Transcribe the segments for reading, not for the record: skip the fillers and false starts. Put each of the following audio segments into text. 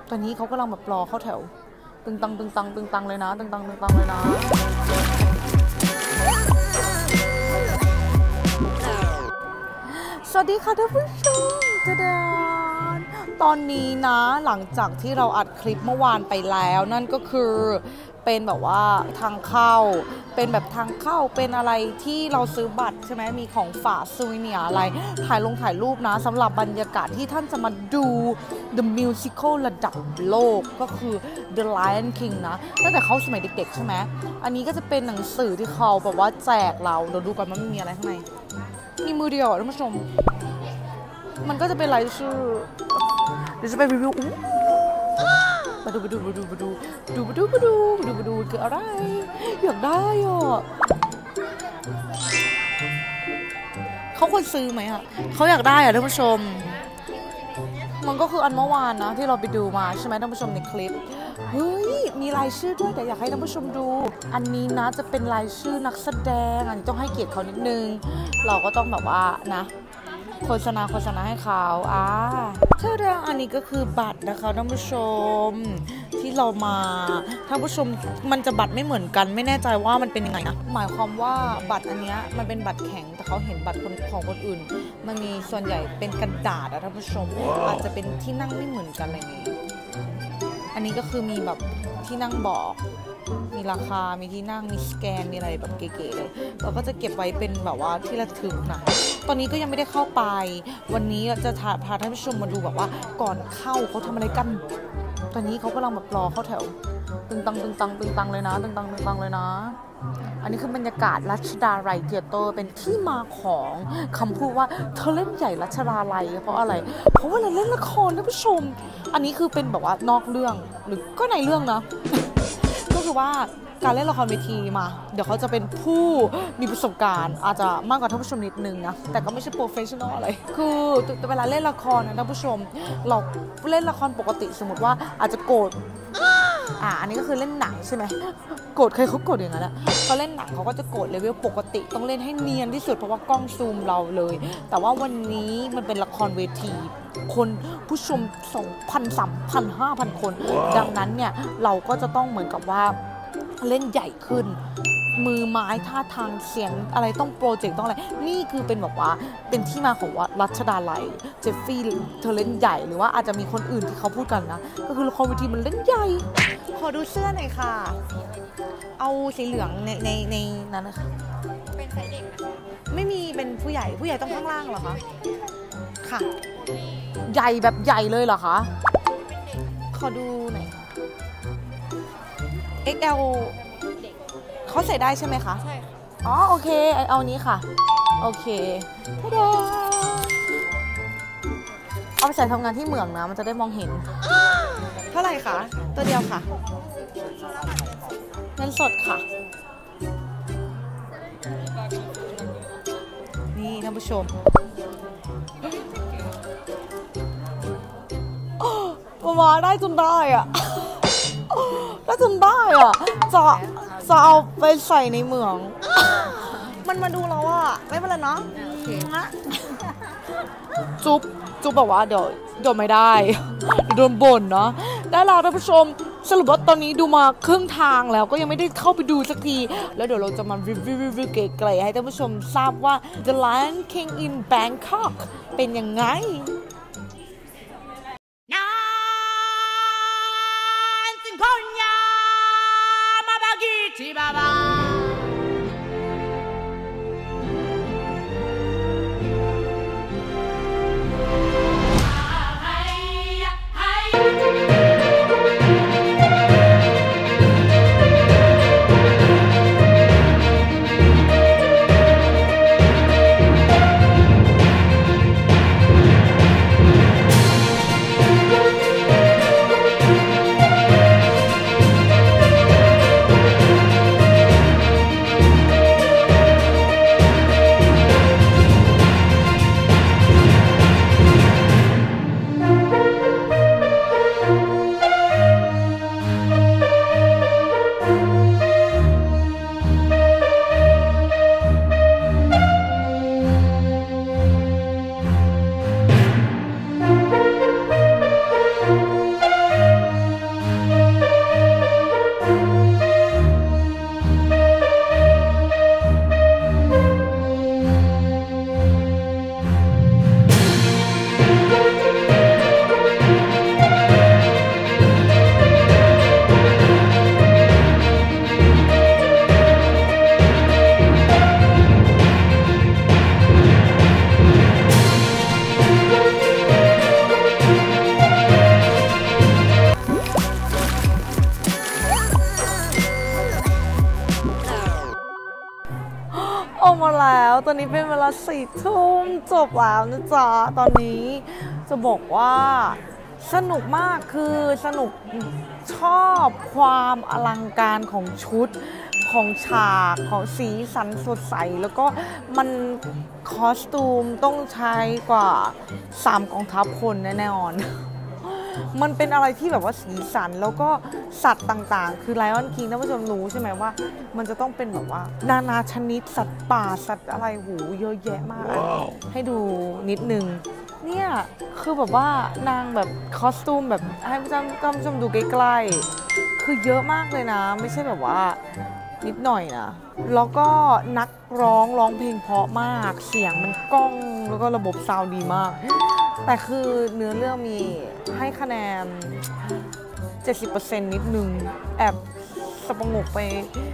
ตอนนี้เขากำลังแบบรอเข้าแถวตึงตังตึงตังตึงตังเลยนะตึงตังตึงตังเลยนะสวัสดีค่ะท่านผู้ชมจะดานตอนนี้นะหลังจากที่เราอัดคลิปเมื่อวานไปแล้วนั่นก็คือเป็นแบบว่าทางเข้าเป็นแบบทางเข้าเป็นอะไรที่เราซื้อบัตรใช่ไหมมีของฝากซูวิเนียอะไรถ่ายรูปนะสำหรับบรรยากาศที่ท่านจะมาดู The Musical ระดับโลกก็คือ The Lion King นะตั้งแต่เขาสมัยเด็กๆใช่ไหมอันนี้ก็จะเป็นหนังสือที่เขาแบบว่าแจกเราดูก่อนมันมีอะไรข้างในมีมือเดียวท่านผู้ชมมันก็จะเป็นรายชื่อเดี๋ยวจะไปรีวิวมาดูคืออะไรอยากได้อ่ะเขาควรซื้อไหมอ่ะเขาอยากได้อ่ะท่านผู้ชมมันก็คืออันเมื่อวานนะที่เราไปดูมาใช่ไหมท่านผู้ชมในคลิปเฮ้ยมีรายชื่อด้วยแต่อยากให้ท่านผู้ชมดูอันนี้นะจะเป็นรายชื่อนักแสดงอันนี้ต้องให้เกียรติเขานิดนึงเราก็ต้องแบบว่านะโฆษณาให้เขาเท่านั้นอันนี้ก็คือบัตรนะคะท่านผู้ชมที่เรามาท่านผู้ชมมันจะบัตรไม่เหมือนกันไม่แน่ใจว่ามันเป็นยังไงนะหมายความว่าบัตรอันนี้มันเป็นบัตรแข็งแต่เขาเห็นบัตรของคนอื่นมันมีส่วนใหญ่เป็นกระดาษท่านผู้ชมอาจจะเป็นที่นั่งไม่เหมือนกันอะไรอย่างนี้อันนี้ก็คือมีแบบที่นั่งบอกมีราคามีที่นั่งมีสแกนมีอะไรแบบเก๋ๆเลยเราก็จะเก็บไว้เป็นแบบว่าที่ระลึกนะตอนนี้ก็ยังไม่ได้เข้าไปวันนี้จะพาท่านผู้ชมมาดูแบบว่าก่อนเข้าเขาทำอะไรกันตอนนี้เขากำลังแบบรอเข้าแถวตึงตังเลยนะตึงตังเลยนะอันนี้คือบรรยากาศรัชดาลัยเธียเตอร์เป็นที่มาของคำพูดว่าเธอเล่นใหญ่รัชดาลัยเพราะอะไรเพราะว่าเราเล่นละครท่านผู้ชมอันนี้คือเป็นแบบว่านอกเรื่องหรือก็ในเรื่องนะ ก็คือว่าการเล่นละครเวทีมาเดี๋ยวเขาจะเป็นผู้มีประสบการณ์อาจจะมากกว่าท่านผู้ชมนิดนึงนะแต่ก็ไม่ใช่โปรเฟชชั่นอลอะไรคือเวลาเล่นละครนะท่านผู้ชมเราเล่นละครปกติสมมติว่าอาจจะโกรธอันนี้ก็คือเล่นหนังใช่ไหมโกรธใครเขาโกรธอย่างนั้นแหละเขาเล่นหนังเขาก็จะโกรธเลเวลปกติต้องเล่นให้เนียนที่สุดเพราะว่ากล้องซูมเราเลยแต่ว่าวันนี้มันเป็นละครเวทีคนผู้ชม 2,000 3,000 5,000 คนดังนั้นเนี่ยเราก็จะต้องเหมือนกับว่าเล่นใหญ่ขึ้นมือไม้ท่าทางเสียงอะไรต้องโปรเจกต์ต้องอะไรนี่คือเป็นแบบว่าเป็นที่มาของว่ารัชดาลัยเจฟฟี่เธอเล่นใหญ่หรือว่าอาจจะมีคนอื่นที่เขาพูดกันนะก็คือละครเวทีมันเล่นใหญ่ขอดูเสื้อหน่อยค่ะเอาสีเหลืองในนั้นนะคะเป็นไซส์เด็กนะคะไม่มีเป็นผู้ใหญ่ต้องข้างล่างเหรอคะค่ะใหญ่แบบใหญ่เลยเหรอคะขอดูหน่อย XL เขาใส่ได้ใช่ไหมคะใช่อ๋อโอเคเอานี้ค่ะโอเคท่าดาเอาไปใส่ทำงานที่เหมืองนะมันจะได้มองเห็นเท่าไหร่คะตัวเดียวค่ะเงินสดค่ะนี่ท่านผู้ชมมาได้จนได้อะได้จนได้อะจะเอาไปใส่ในเหมืองมันมาดูเราอะไม่เป็นไรเนาะจุ๊บแบบว่าเดี๋ยวไม่ได้โดนบ่นเนาะได้แล้วท่านผู้ชมสรุปว่าตอนนี้ดูมาครึ่งทางแล้วก็ยังไม่ได้เข้าไปดูสักทีแล้วเดี๋ยวเราจะมารีวิวเก๋ๆให้ท่านผู้ชมทราบว่า The Lion King in Bangkok เป็นยังไงอนนี้เป็นเวลา4 ทุ่มจบแล้วนะจ๊ะตอนนี้จะบอกว่าสนุกมากคือสนุกชอบความอลังการของชุดของฉากของสีสันสดใสแล้วก็มันคอสตูมต้องใช้กว่า3 กองทัพคนแน่นอนมันเป็นอะไรที่แบบว่าสีสันแล้วก็สัตว์ต่างๆคือ Lion King ท่านผู้ชมรู้ใช่ไหมว่ามันจะต้องเป็นแบบว่านานาชนิดสัตว์ป่าสัตว์อะไรหูเยอะแยะมาก ให้ดูนิดนึงเนี่ยคือแบบว่านางแบบคอสตูมแบบให้ท่านผู้ชมดูใกล้ๆคือเยอะมากเลยนะไม่ใช่แบบว่านิดหน่อยนะแล้วก็นักร้องเพลงเพราะมากเสียงมันก้องแล้วก็ระบบซาวด์ดีมากแต่คือเนื้อเรื่องมีให้คะแนน 70% นิดนึงแอบสะงกไป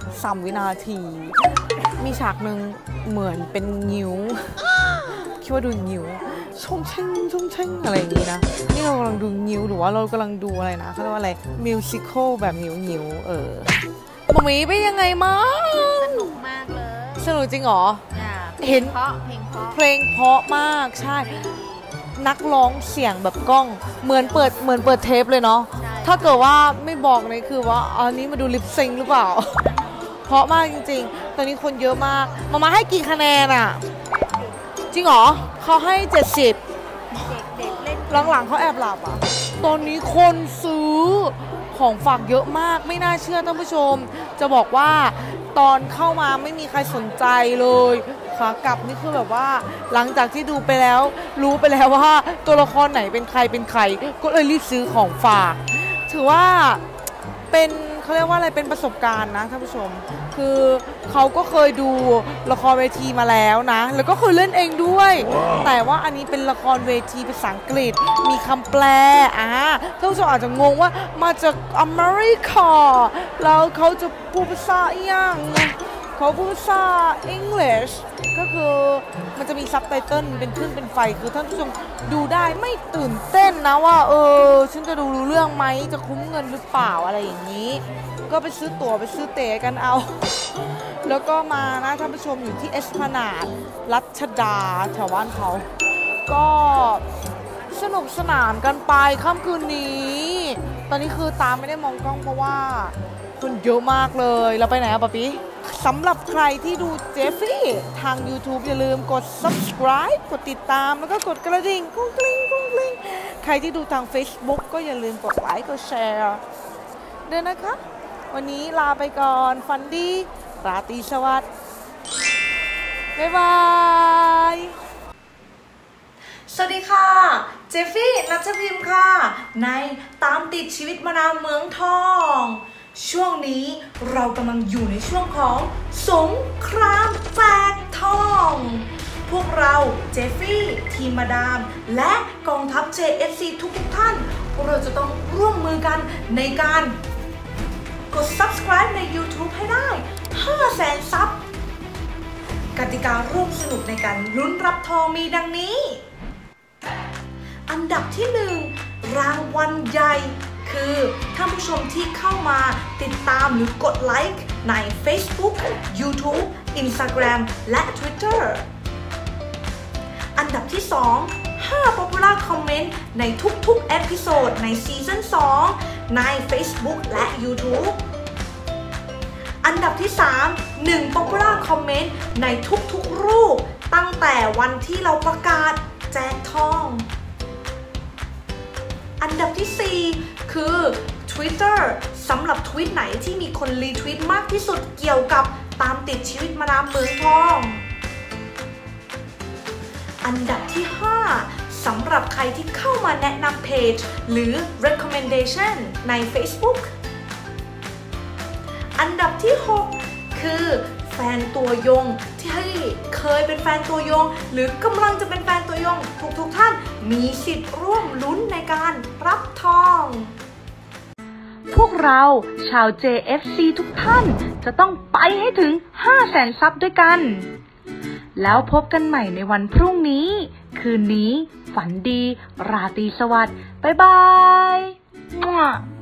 3 วินาทีมีฉากหนึ่งเหมือนเป็นงิ้วคิดว่าดูงิ้วชงเช่งอะไรอย่างนี้นะนี่เรากำลังดูงิ้วหรือว่าเรากำลังดูอะไรนะเขาเรียกว่าอะไรมิวสิคอลแบบงิ้วหม่ามีเป็นยังไงมั้งสนุกมากเลยสนุกจริงเหรอเห็นเพลงเพราะมากใช่นักร้องเสียงแบบกล้องเหมือนเปิดเทปเลยเนาะถ้าเกิดว่าไม่บอกเลยคือว่าอันนี้มาดูลิปซิงหรือเปล่าเพราะมากจริงๆตอนนี้คนเยอะมากมาให้กี่คะแนนอ่ะจริงเหรอเขาให้70เด็กเล่นหลังๆเขาแอบหลับอ่ะตอนนี้คนซื้อของฝากเยอะมากไม่น่าเชื่อท่านผู้ชมจะบอกว่าตอนเข้ามาไม่มีใครสนใจเลยขากลับนี่คือแบบว่าหลังจากที่ดูไปแล้วรู้ไปแล้วว่าตัวละครไหนเป็นใครก็เลยรีบซื้อของฝากถือว่าเป็นเขาเรียกว่าอะไรเป็นประสบการณ์นะท่านผู้ชมคือเขาก็เคยดูละครเวทีมาแล้วนะแล้วก็เคยเล่นเองด้วย แต่ว่าอันนี้เป็นละครเวทีภาษาอังกฤษมีคำแปลท่านผู้ชมอาจจะงงว่ามาจากอเมริกาแล้วเขาจะพูดภาษาอย่างเขาพูดภาษา English ก็คือมันจะมีซับไตเติลเป็นขึ้นเป็นไฟคือท่านผู้ชมดูได้ไม่ตื่นเต้นนะว่าฉันจะดูรู้เรื่องไหมจะคุ้มเงินหรือเปล่าอะไรอย่างนี้ก็ไปซื้อตั๋วไปซื้อเต๋กันเอาแล้วก็มานะท่านผู้ชมอยู่ที่เอสพลานาดรัชดาแถวบ้านเขาก็สนุกสนานกันไปค่ำคืนนี้ตอนนี้คือตามไม่ได้มองกล้องเพราะว่าคนเยอะมากเลยเราไปไหนอะป๊าปี้สำหรับใครที่ดูเจฟฟี่ทาง YouTube อย่าลืมกด subscribe กดติดตามแล้วก็กดกระดิ่งกุ้งกลิ้งใครที่ดูทาง Facebook ก็อย่าลืมกดไลค์กดแชร์เดินนะคะวันนี้ลาไปก่อนฝันดีราตรีสวัสดิ์บ๊ายบายสวัสดีค่ะเจฟฟี่ณัฐพิมพ์ค่ะในตามติดชีวิตมาดามเมืองทองช่วงนี้เรากำลังอยู่ในช่วงของสงครามแจกทองพวกเราเจฟฟี่ทีมมาดามและกองทัพ JFC ทุกท่านพวกเราจะต้องร่วมมือกันในการกด subscribe ใน YouTube ให้ได้ 500,000 ซับกติการ่วมสนุกในการลุ้นรับทองมีดังนี้อันดับที่1รางวัลใหญ่คือท่านผู้ชมที่เข้ามาติดตามหรือกดไลค์ใน Facebook YouTube Instagram และ Twitter อันดับที่2 Popular Comment ในทุกๆเอพิโซดในซีซั่น2ใน Facebook และ YouTube อันดับที่1 Popular Comment ในทุกๆรูปตั้งแต่วันที่เราประกาศแจกทองอันดับที่4คือ Twitter สำหรับทวีตไหนที่มีคนรีทวีตมากที่สุดเกี่ยวกับตามติดชีวิตมาดามเมืองทองอันดับที่5สำหรับใครที่เข้ามาแนะนำเพจหรือ recommendation ใน Facebook อันดับที่6คือแฟนตัวยงที่เคยเป็นแฟนตัวยงหรือกำลังจะเป็นแฟนตัวยงทุกท่านมีสิทธิ์ร่วมลุ้นในการรับทองพวกเราชาว JFC ทุกท่านจะต้องไปให้ถึง 500,000 ซับด้วยกันแล้วพบกันใหม่ในวันพรุ่งนี้คืนนี้ฝันดีราตรีสวัสดิ์บ๊ายบาย